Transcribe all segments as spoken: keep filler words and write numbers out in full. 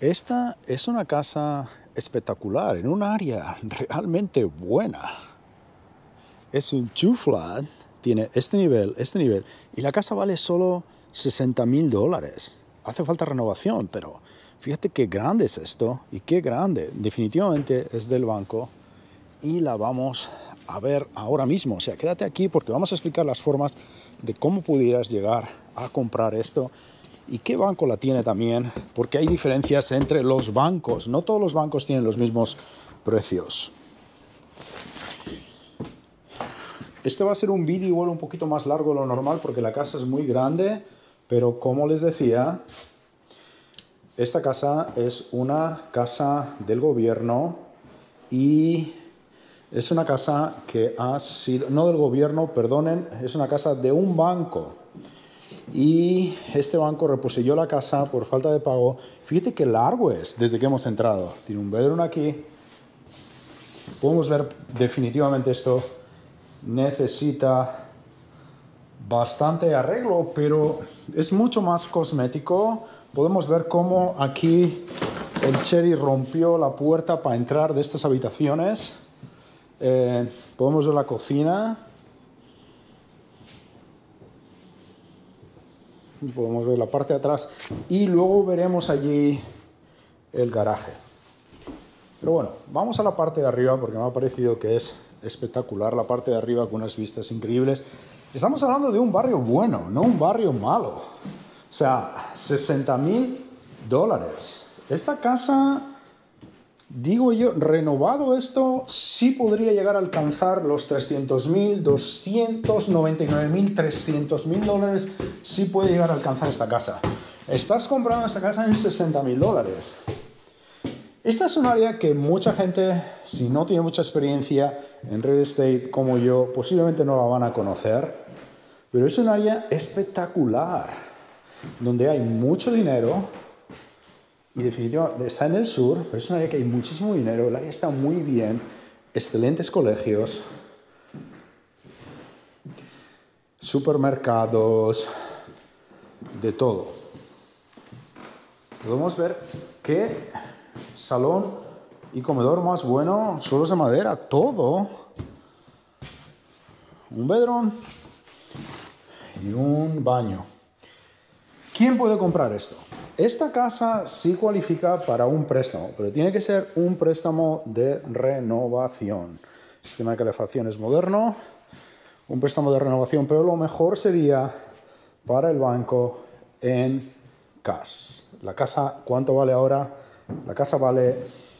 Esta es una casa espectacular, en un área realmente buena. Es un two flat, tiene este nivel, este nivel, y la casa vale solo sesenta mil dólares. Hace falta renovación, pero fíjate qué grande es esto, y qué grande. Definitivamente es del banco, y la vamos a ver ahora mismo. O sea, quédate aquí porque vamos a explicar las formas de cómo pudieras llegar a comprar esto y qué banco la tiene también, porque hay diferencias entre los bancos. No todos los bancos tienen los mismos precios. Este va a ser un vídeo igual un poquito más largo de lo normal porque la casa es muy grande, pero como les decía, esta casa es una casa del gobierno y es una casa que ha sido, no del gobierno, perdonen, es una casa de un banco. Y este banco reposeyó la casa por falta de pago. Fíjate qué largo es desde que hemos entrado. Tiene un bedroom aquí. Podemos ver definitivamente esto necesita bastante arreglo, pero es mucho más cosmético. Podemos ver cómo aquí el Cherry rompió la puerta para entrar de estas habitaciones. Eh, podemos ver la cocina. Podemos ver la parte de atrás y luego veremos allí el garaje. Pero bueno, vamos a la parte de arriba porque me ha parecido que es espectacular la parte de arriba con unas vistas increíbles. Estamos hablando de un barrio bueno, no un barrio malo. O sea, sesenta mil dólares. Esta casa, digo yo, renovado esto, sí podría llegar a alcanzar los trescientos mil, doscientos noventa y nueve mil, trescientos mil dólares. Sí puede llegar a alcanzar esta casa. Estás comprando esta casa en sesenta mil dólares. Esta es un área que mucha gente, si no tiene mucha experiencia en real estate como yo, posiblemente no la van a conocer. Pero es un área espectacular, donde hay mucho dinero. Y definitivamente está en el sur, pero es un área que hay muchísimo dinero, el área está muy bien, excelentes colegios, supermercados, de todo. Podemos ver qué salón y comedor más bueno, suelos de madera, todo. Un bedroom y un baño. ¿Quién puede comprar esto? Esta casa sí cualifica para un préstamo, pero tiene que ser un préstamo de renovación. El sistema de calefacción es moderno, un préstamo de renovación, pero lo mejor sería para el banco en cash. La casa, ¿cuánto vale ahora? La casa vale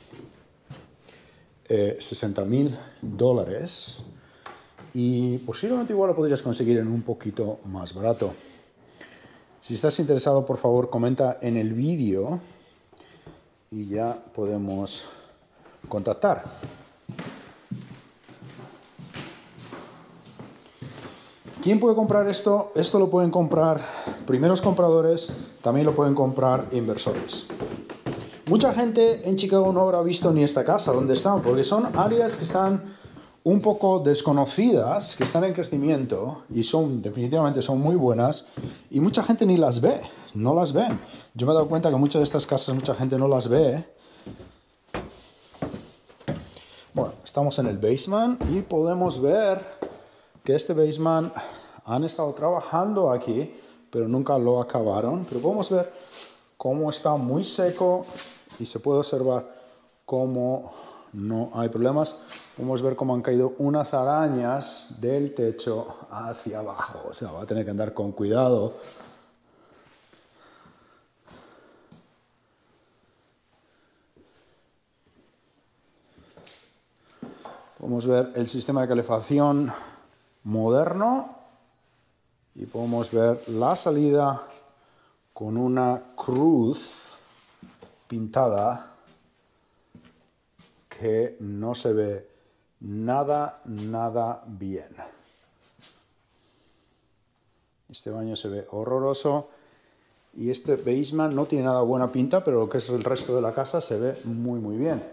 eh, sesenta mil dólares y posiblemente igual lo podrías conseguir en un poquito más barato. Si estás interesado, por favor, comenta en el vídeo y ya podemos contactar. ¿Quién puede comprar esto? Esto lo pueden comprar primeros compradores, también lo pueden comprar inversores. Mucha gente en Chicago no habrá visto ni esta casa donde están, porque son áreas que están un poco desconocidas, que están en crecimiento y son, definitivamente son muy buenas y mucha gente ni las ve, no las ven. Yo me he dado cuenta que muchas de estas casas mucha gente no las ve. Bueno, estamos en el basement y podemos ver que este basement han estado trabajando aquí, pero nunca lo acabaron. Pero podemos ver cómo está muy seco y se puede observar cómo no hay problemas. Podemos ver cómo han caído unas arañas del techo hacia abajo. O sea, va a tener que andar con cuidado. Podemos ver el sistema de calefacción moderno y podemos ver la salida con una cruz pintada que no se ve nada, nada bien. Este baño se ve horroroso y este basement no tiene nada buena pinta, pero lo que es el resto de la casa se ve muy, muy bien.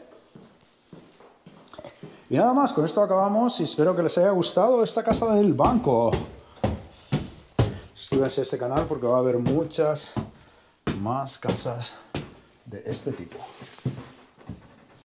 Y nada más, con esto acabamos y espero que les haya gustado esta casa del banco. Suscríbanse a este canal porque va a haber muchas más casas de este tipo.